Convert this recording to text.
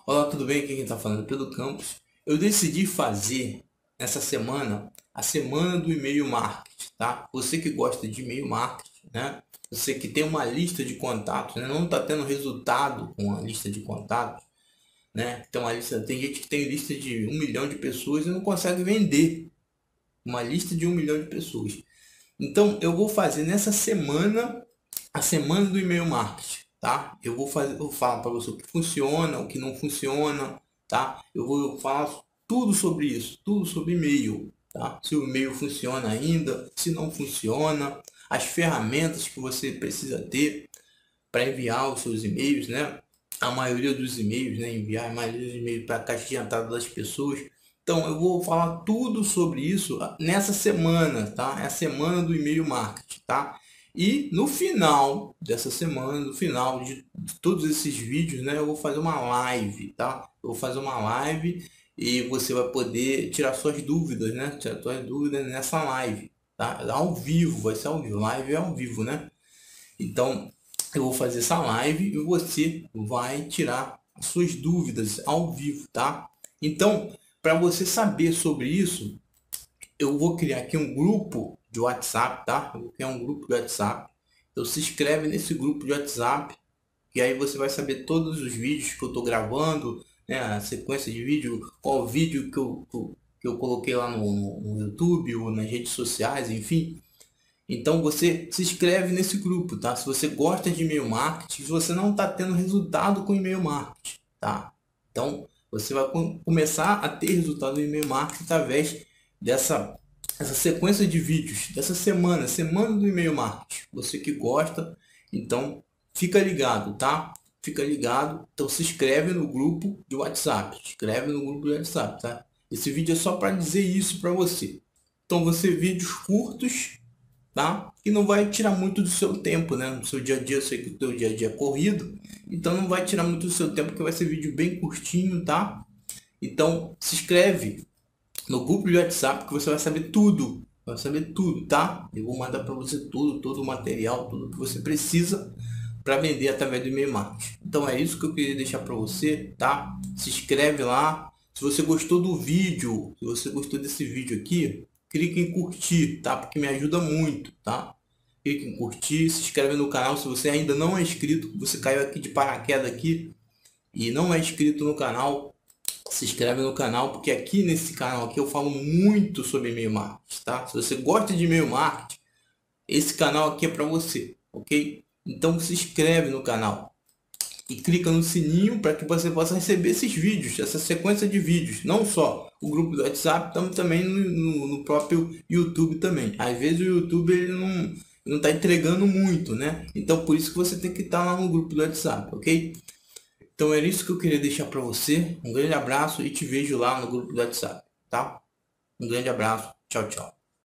Olá, tudo bem? Aqui quem está falando é Pedro Campos. Eu decidi fazer essa semana a semana do e-mail marketing, tá? Você que gosta de e-mail marketing, né? Você que tem uma lista de contatos, né? Não está tendo resultado com a lista de contatos, né? Tem gente que tem lista de 1 milhão de pessoas e não consegue vender uma lista de 1 milhão de pessoas. Então, eu vou fazer nessa semana a semana do e-mail marketing, tá? Eu vou falar para você o que funciona, o que não funciona, tá? Eu vou falar tudo sobre isso, tudo sobre e-mail, tá? Se o e-mail funciona ainda, se não funciona, as ferramentas que você precisa ter para enviar os seus e-mails, né? A maioria dos e-mails, né? Enviar a maioria dos e-mails para a caixa de entrada das pessoas. Então, eu vou falar tudo sobre isso nessa semana, tá? É a semana do e-mail marketing, tá? E no final dessa semana, no final de todos esses vídeos, né? Eu vou fazer uma live, tá? Eu vou fazer uma live e você vai poder tirar suas dúvidas, né? Tirar suas dúvidas nessa live, tá? Ao vivo, vai ser ao vivo. Live é ao vivo, né? Então, eu vou fazer essa live e você vai tirar as suas dúvidas ao vivo, tá? Então, para você saber sobre isso, eu vou criar aqui um grupo de WhatsApp, tá? Eu vou criar um grupo de WhatsApp. Então, se inscreve nesse grupo de WhatsApp, e aí você vai saber todos os vídeos que eu estou gravando, né? A sequência de vídeo, qual vídeo que eu coloquei lá no YouTube ou nas redes sociais, enfim. Então você se inscreve nesse grupo, tá? Se você gosta de e-mail marketing, se você não está tendo resultado com e-mail marketing, tá? Então você vai começar a ter resultado no e-mail marketing através essa sequência de vídeos dessa semana do e-mail marketing. Você que gosta, então fica ligado, tá? Fica ligado. Então se inscreve no grupo de WhatsApp, se inscreve no grupo de WhatsApp, tá? Esse vídeo é só para dizer isso para você. Então você vídeos curtos, tá? E não vai tirar muito do seu tempo, né? No seu dia a dia, eu sei que o teu dia a dia é corrido, então não vai tirar muito do seu tempo, porque vai ser vídeo bem curtinho, tá? Então se inscreve no grupo de WhatsApp que você vai saber tudo, tá? Eu vou mandar para você tudo, todo o material, tudo que você precisa para vender através do e-mail marketing. Então é isso que eu queria deixar para você, tá? Se inscreve lá. Se você gostou do vídeo, se você gostou desse vídeo aqui, clique em curtir, tá? Porque me ajuda muito, tá? Clique em curtir, se inscreve no canal se você ainda não é inscrito, você caiu aqui de paraquedas aqui e não é inscrito no canal, se inscreve no canal, porque aqui nesse canal aqui eu falo muito sobre e-mail marketing, tá? Se você gosta de e-mail marketing, esse canal aqui é para você, ok? Então se inscreve no canal e clica no sininho para que você possa receber esses vídeos, essa sequência de vídeos, não só o grupo do WhatsApp, também no próprio YouTube também. Às vezes o YouTube ele não está entregando muito, né? Então por isso que você tem que estar lá no grupo do WhatsApp, ok? Então era isso que eu queria deixar para você. Um grande abraço e te vejo lá no grupo do WhatsApp, tá? Um grande abraço. Tchau, tchau.